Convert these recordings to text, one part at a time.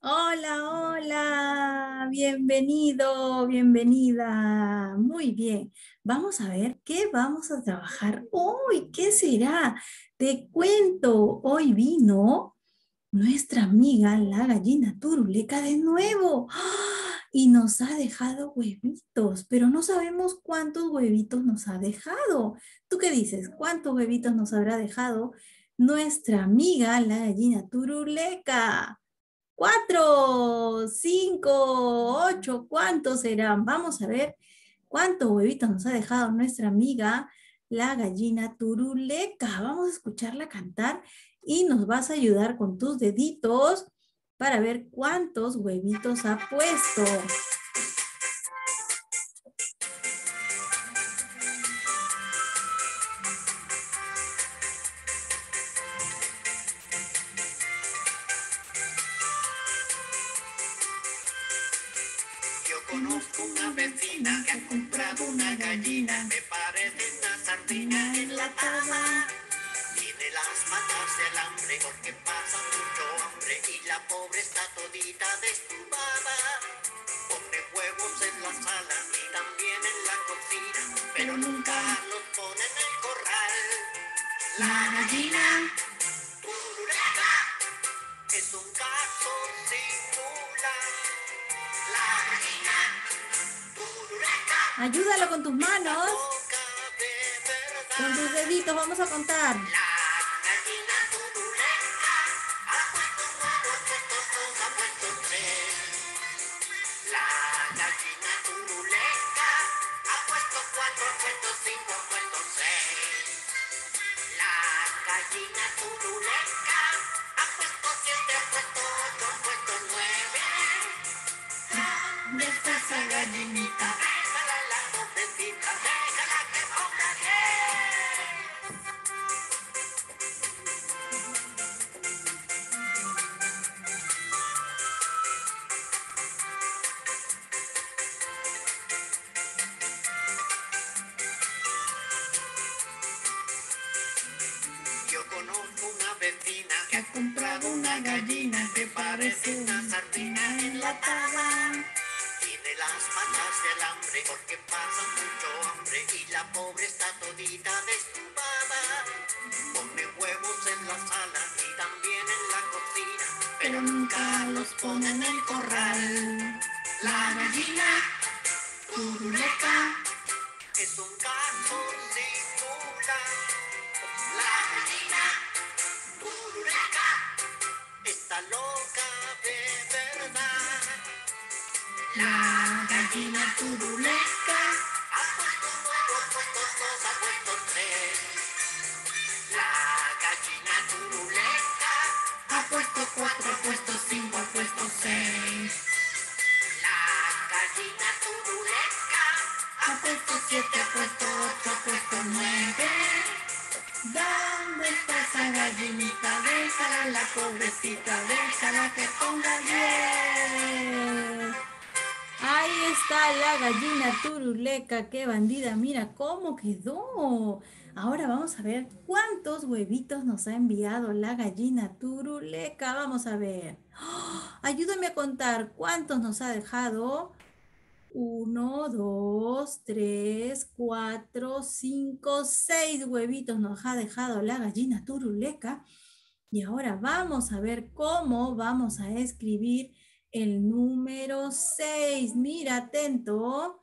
Hola, hola, bienvenido, bienvenida. Muy bien, vamos a ver qué vamos a trabajar hoy. ¿Qué será? Te cuento, hoy vino nuestra amiga la gallina turuleca de nuevo. ¡Ah! Y nos ha dejado huevitos, pero no sabemos cuántos huevitos nos ha dejado. ¿Tú qué dices? ¿Cuántos huevitos nos habrá dejado nuestra amiga la gallina turuleca? 4, 5, 8, ¿cuántos serán? Vamos a ver cuántos huevitos nos ha dejado nuestra amiga la gallina turuleca. Vamos a escucharla cantar y nos vas a ayudar con tus deditos para ver cuántos huevitos ha puesto. Yo conozco una vecina que ha comprado una gallina, me parece una sardina enlatada. Tiene las patas del hambre porque pasa mucho hambre y la pobre está todita destubada. Pone huevos en la sala y también en la cocina, pero nunca los pone en el corral. La gallina turuleca es un caso singular. La gallina turuleca Ayúdalo con tus manos, loca de verdad. con tus deditos, vamos a contar. La gallina turuleca ha puesto un huevo, ha puesto dos, ha puesto tres. La gallina turuleca ha puesto cuatro, ha puesto cinco, ha puesto seis. La gallina turuleca ha puesto siete, ha puesto ocho, ha puesto nueve. ¿Dónde está esa gallinita? Déjala la pobrecita, déjala que ponga bien. Yo conozco una vecina que ha comprado una gallina que parece una sardina enlatada. Tiene las patas del hambre porque pasa mucho hambre y la pobre está todita destubada. Pone huevos en la sala y también en la cocina, pero nunca los pone en el corral. La gallina turuleca es un caso singular. La gallina turuleca está loca de verdad. La gallina turuleca ha puesto un huevo, ha puesto dos, ha puesto tres. La gallina turuleca ha puesto cuatro, ha puesto cinco, ha puesto seis. La gallina turuleca ha puesto siete, ha puesto ocho, ha puesto nueve. ¿Dónde está esa gallinita? Déjala la pobrecita, déjala que ponga bien. Ahí está la gallina turuleca, qué bandida, mira cómo quedó. Ahora vamos a ver cuántos huevitos nos ha enviado la gallina turuleca. Vamos a ver. ¡Ah! Ayúdame a contar cuántos nos ha dejado. Uno, dos, tres, cuatro, cinco, seis huevitos nos ha dejado la gallina turuleca. Y ahora vamos a ver cómo vamos a escribir el número 6. Mira, atento.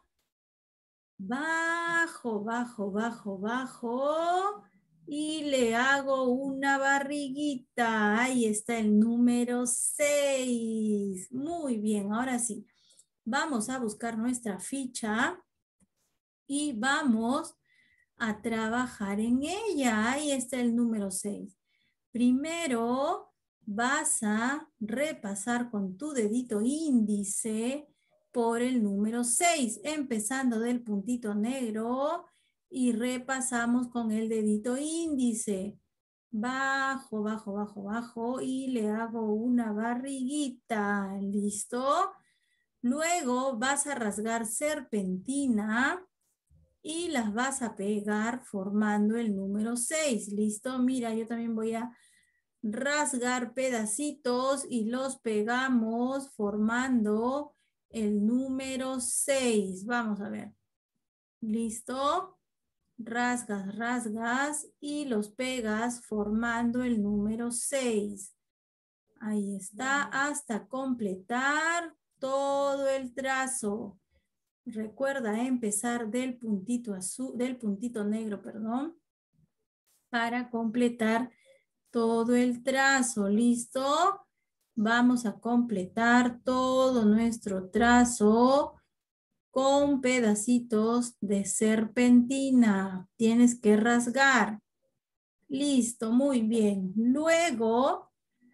Bajo, bajo, bajo, bajo. Y le hago una barriguita. Ahí está el número 6. Muy bien, ahora sí. Vamos a buscar nuestra ficha y vamos a trabajar en ella. Ahí está el número 6. Primero vas a repasar con tu dedito índice por el número 6, empezando del puntito negro y repasamos con el dedito índice. Bajo, bajo, bajo, bajo y le hago una barriguita. ¿Listo? Luego vas a rasgar serpentina y las vas a pegar formando el número 6. ¿Listo? Mira, yo también voy a rasgar pedacitos y los pegamos formando el número 6. Vamos a ver. ¿Listo? Rasgas, rasgas y los pegas formando el número 6. Ahí está, hasta completar todo el trazo. Recuerda empezar del puntito azul, del puntito negro, perdón, para completar todo el trazo. ¿Listo? Vamos a completar todo nuestro trazo con pedacitos de serpentina. Tienes que rasgar. Listo, muy bien. Luego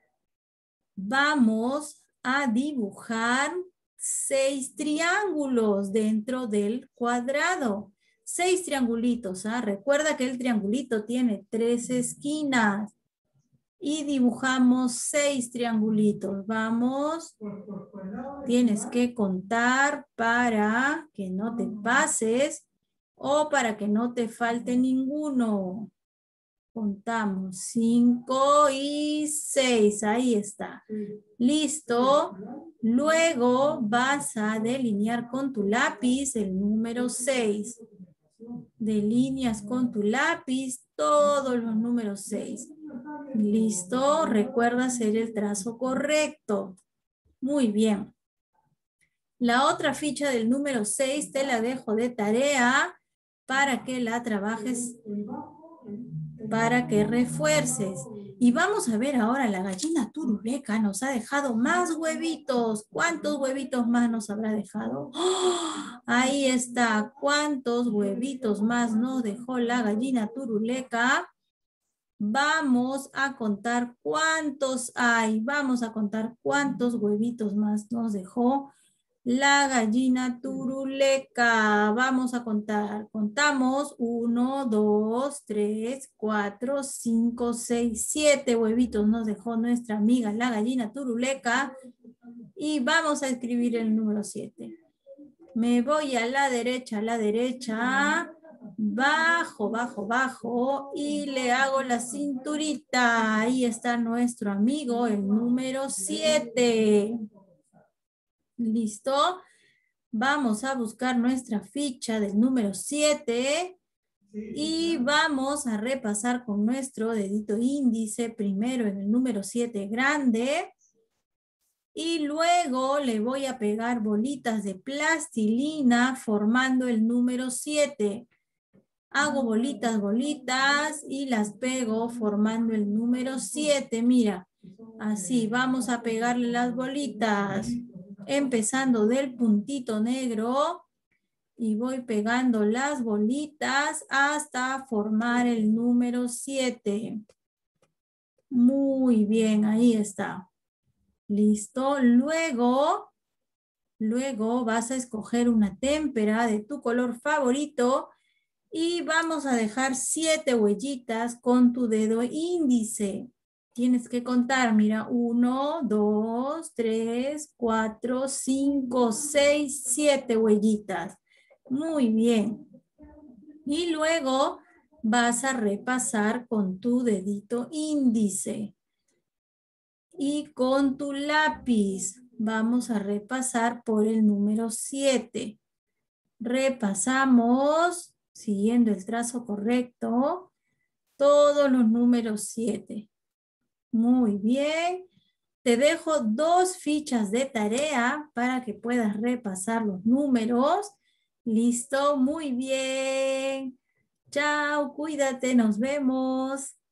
vamos a dibujar 6 triángulos dentro del cuadrado. 6 triangulitos, ¿ah? Recuerda que el triangulito tiene 3 esquinas. Y dibujamos 6 triangulitos. Vamos. Tienes que contar para que no te pases o para que no te falte ninguno. Contamos 5 y 6. Ahí está. Listo. Luego vas a delinear con tu lápiz el número 6. Delineas con tu lápiz todos los números 6. Listo. Recuerda hacer el trazo correcto. Muy bien. La otra ficha del número 6 te la dejo de tarea para que la trabajes, para que refuerces. Y vamos a ver ahora, la gallina turuleca nos ha dejado más huevitos. ¿Cuántos huevitos más nos habrá dejado? ¡Oh! Ahí está. ¿Cuántos huevitos más nos dejó la gallina turuleca? Vamos a contar cuántos hay. Vamos a contar cuántos huevitos más nos dejó la gallina turuleca. Vamos a contar. Contamos 1, 2, 3, 4, 5, 6, 7 huevitos nos dejó nuestra amiga la gallina turuleca. Y vamos a escribir el número 7. Me voy a la derecha, bajo, bajo, bajo y le hago la cinturita. Ahí está nuestro amigo, el número 7. ¿Listo? Vamos a buscar nuestra ficha del número 7 y vamos a repasar con nuestro dedito índice primero en el número 7 grande y luego le voy a pegar bolitas de plastilina formando el número 7. Hago bolitas, bolitas y las pego formando el número 7. Mira, así vamos a pegarle las bolitas. Empezando del puntito negro y voy pegando las bolitas hasta formar el número 7. Muy bien, ahí está. Listo. Luego vas a escoger una témpera de tu color favorito y vamos a dejar 7 huellitas con tu dedo índice. Tienes que contar, mira, 1, 2, 3, 4, 5, 6, 7 huellitas. Muy bien. Y luego vas a repasar con tu dedito índice. Y con tu lápiz vamos a repasar por el número 7. Repasamos, siguiendo el trazo correcto, todos los números 7. Muy bien. Te dejo 2 fichas de tarea para que puedas repasar los números. ¿Listo? Muy bien. Chao, cuídate, nos vemos.